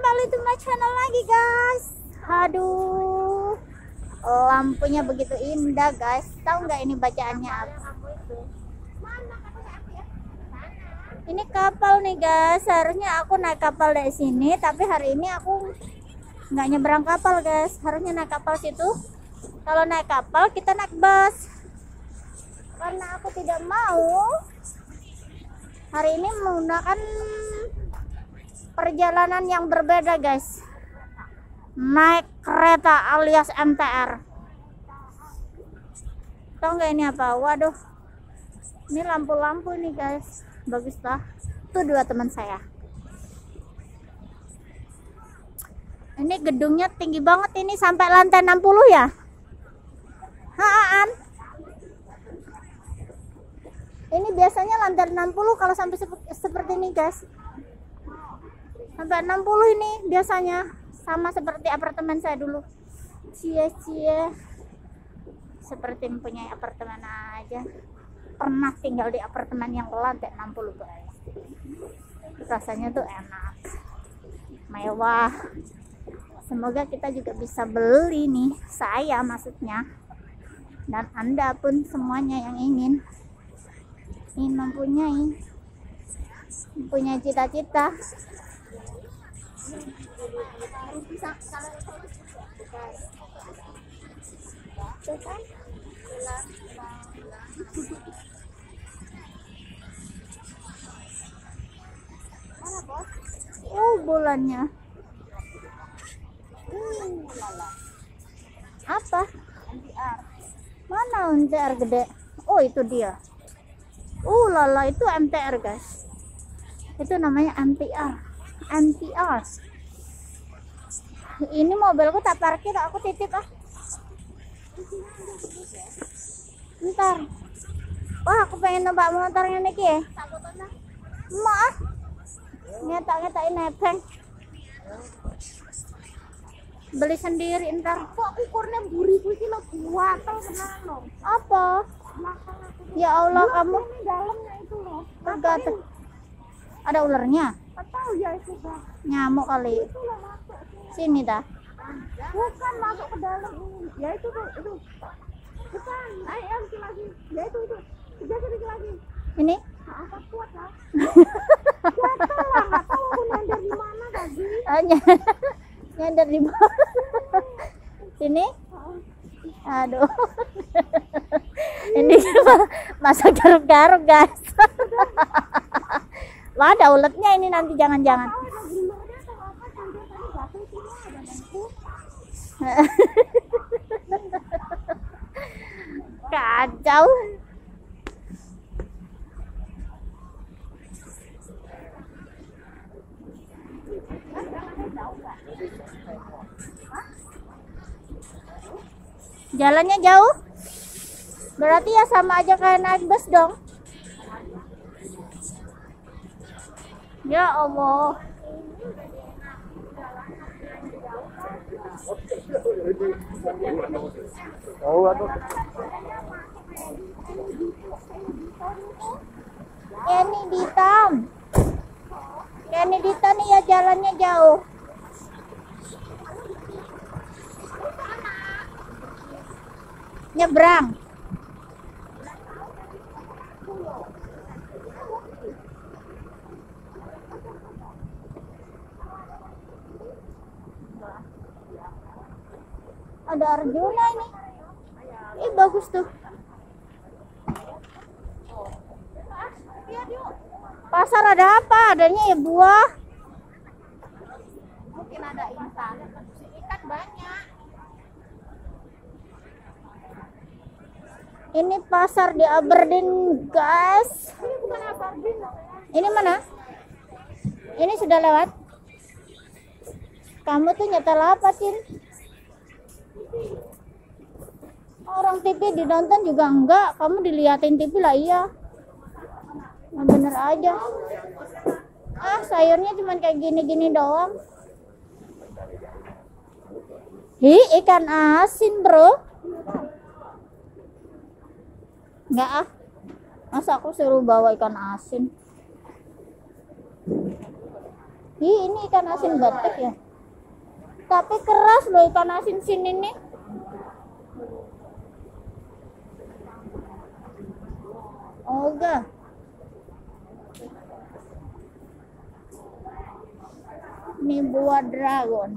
kembali to my channel lagi guys. Aduh, lampunya begitu indah guys. Tahu nggak ini bacaannya apa? Ini kapal nih guys. Seharusnya aku naik kapal dari sini, tapi hari ini aku nggak nyebrang kapal guys. Harusnya naik kapal situ. Kalau naik kapal kita naik bus. Karena aku tidak mau hari ini menggunakan perjalanan yang berbeda guys, naik kereta alias MTR. Tahu nggak ini apa? Waduh, ini lampu-lampu nih guys, bagus lah. Tuh dua teman saya. Ini gedungnya tinggi banget, ini sampai lantai 60 ya. Haan, ini biasanya lantai 60, kalau sampai seperti ini guys, sampai 60 ini biasanya, sama seperti apartemen saya dulu. Cie-cie seperti mempunyai apartemen aja. Pernah tinggal di apartemen yang lantai 60 guys. Rasanya tuh enak, mewah. Semoga kita juga bisa beli nih, saya maksudnya, dan Anda pun semuanya yang ingin mempunyai cita-cita. Oh, bulannya. Apa? MTR. Mana MTR gede? Oh, itu dia. Lala, itu MTR guys. Itu namanya MTR. MTR. Ini mobilku tak parkir, aku titip ah. Ntar. Wah, aku pengen nembak motornya Niki ya. Maaf. Ngetak-ngetakin nepeng. Beli sendiri ntar. Kok ukurnya buriku iki lo buat tau kenal lo. Apa? Ya Allah, kamu Ini dalamnya itu loh. pegat. Ada ularnya? Tahu ya itu dah. Nyamuk kali. Itu loh masuk. Sini dah. Bukan masuk ke dalam ini. Ya itu tuh, itu. Bukan. Ayo sedikit lagi. Ya itu. Sedikit lagi. Ini? Apa kuat lah. Jatuh lah, nggak tahu aku nyender di mana tadi. Nyender di bawah. Sini? Aduh. Ini masa garuk-garuk guys. Wah, ada uletnya ini nanti, jangan-jangan. Kacau. Jalannya jauh? Berarti ya sama aja kayak naik bus dong. Ya Allah. Kenny Ditam. Kenny Dita nih ya, jalannya jauh. Nyebrang. Ada Arjuna ini. Ih, bagus tuh. Pasar ada apa? Adanya ya buah. Mungkin ada insan. Ikan banyak. Ini pasar di Aberdeen guys. Ini bukan Aberdeen. Ini mana? Ini sudah lewat. Kamu tuh nyetel apa, Cin? Orang TV dinonton juga enggak. Kamu diliatin TV lah, iya. Nah, bener aja. Ah, sayurnya cuma kayak gini-gini doang. Hi, ikan asin bro. Enggak ah. Masa aku suruh bawa ikan asin? Ini ikan asin batik ya. Tapi keras loh ikan asin sini nih. Oga. Ini buah dragon.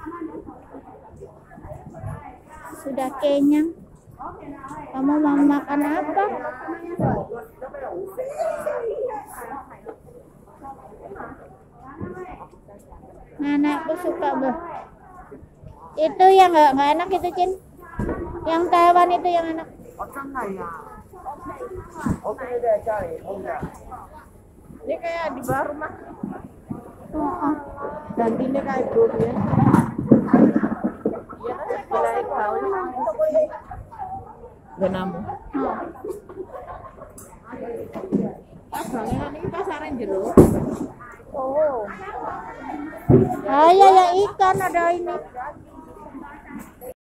Sudah kenyang. Kamu mau makan apa? Anakku suka itu yang nggak enak itu, Cin. Yang Taiwan itu yang enak. Ini kayak di bawah rumah. Oh. Gantinya kayak bro ya. Iya kan mulai bawah. Benam. Abangnya kan ini pasaran jeruk. Oh. Ah ya ikan ada ini.